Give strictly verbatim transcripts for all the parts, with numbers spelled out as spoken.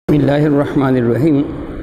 بسم اللہ الرحمن الرحیم۔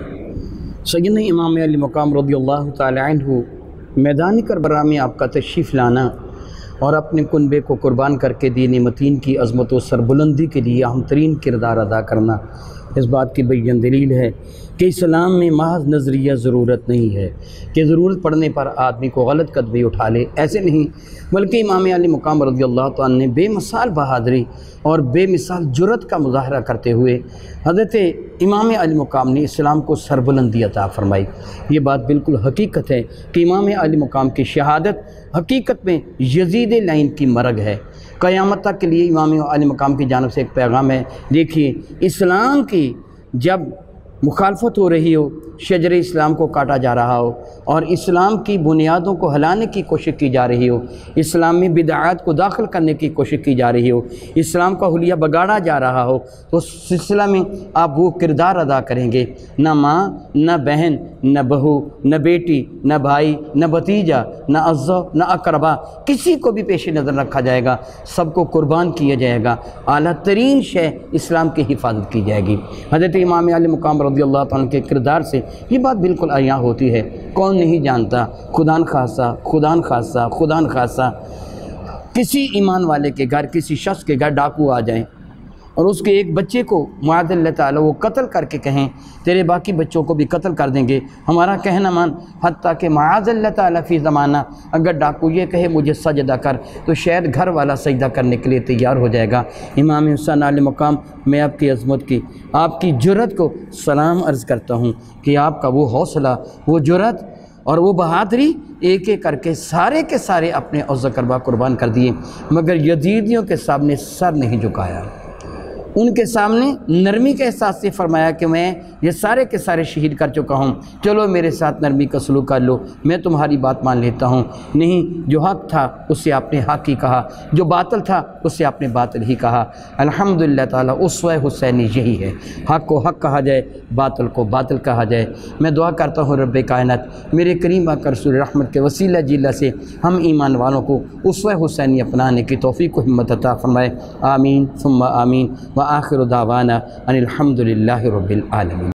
سیدنا امام علی مقام رضی اللہ تعالی عنہ میدان کربلا میں آپ کا تشریف لانا اور اپنے کنبے کو قربان کر کے دین متین کی عظمت و سربلندی کے لیے اہم ترین کردار ادا کرنا اس بات کی بیان دلیل ہے کہ اسلام میں محض نظریہ ضرورت نہیں ہے کہ ضرورت پڑنے پر آدمی کو غلط قدمی اٹھا لے، ایسے نہیں، بلکہ امام علی مقام رضی اللہ تعالیٰ نے بے مثال بہادری اور بے مثال جرأت کا مظاہرہ کرتے ہوئے حضرت امام علی مقام نے اسلام کو سربلندی عطا فرمائی۔ یہ بات بالکل حقیقت ہے کہ امام علی مقام کی شہادت حقیقت میں یزید لعین کی مرگ ہے۔ قیامت تک کے لیے امام علی مقام کی جانب سے ایک پیغام ہے۔ دیکھیے، اسلام کی جب مخالفت ہو رہی ہو، شجر اسلام کو کاٹا جا رہا ہو اور اسلام کی بنیادوں کو ہلانے کی کوشش کی جا رہی ہو، اسلام میں بدعات کو داخل کرنے کی کوشش کی جا رہی ہو، اسلام کا حلیہ بگاڑا جا رہا ہو، تو اس سلسلہ میں آپ وہ کردار ادا کریں گے۔ نہ ماں، نہ بہن، نہ بہو، نہ بیٹی، نہ بھائی، نہ بھتیجا، نہ عزو، نہ اقربا، کسی کو بھی پیش نظر رکھا جائے گا، سب کو قربان کیا جائے گا، اعلیٰ ترین شے اسلام کی حفاظت کی جائے گی۔ حضرت امام علی مقام رضی اللہ تعالیٰ کے کردار سے یہ بات بالکل عیاں ہوتی ہے۔ کون نہیں جانتا، خدا نخواستہ خدا نخواستہ خدا نخواستہ کسی ایمان والے کے گھر، کسی شخص کے گھر ڈاکو آ جائیں اور اس کے ایک بچے کو معاذ اللہ تعالیٰ وہ قتل کر کے کہیں تیرے باقی بچوں کو بھی قتل کر دیں گے، ہمارا کہنا مان، حتیٰ کہ معاذ اللہ تعالیٰ فی زمانہ اگر ڈاکو یہ کہے مجھے سجدہ کر تو شاید گھر والا سجدہ کرنے کے لیے تیار ہو جائے گا۔ امام حسین علیہ مقام، میں آپ کی عظمت کی، آپ کی جرأت کو سلام عرض کرتا ہوں کہ آپ کا وہ حوصلہ، وہ جرأت اور وہ بہادری، ایک ایک کر کے سارے کے سارے اپنے عز کربا قربان کر دیے، مگر یزیدیوں کے سامنے سر نہیں جھکایا، ان کے سامنے نرمی کے احساس سے فرمایا کہ میں یہ سارے کے سارے شہید کر چکا ہوں، چلو میرے ساتھ نرمی کا سلوک کر لو، میں تمہاری بات مان لیتا ہوں۔ نہیں، جو حق تھا اس سے آپ نے حق ہی کہا، جو باطل تھا اس سے آپ نے باطل ہی کہا۔ الحمدللہ تعالیٰ اسوہ حسینی یہی ہے، حق کو حق کہا جائے، باطل کو باطل کہا جائے۔ میں دعا کرتا ہوں رب کائنات میرے کریم آقا رسول رحمت کے وسیلہ جلہ سے ہم ایمان والوں کو اسوہ حسینی اپنانے کی توفیق و ہمت عطا فرمائے، آمین ثم آمین۔ وآخر دعوانا ان الحمد للہ رب العالمین۔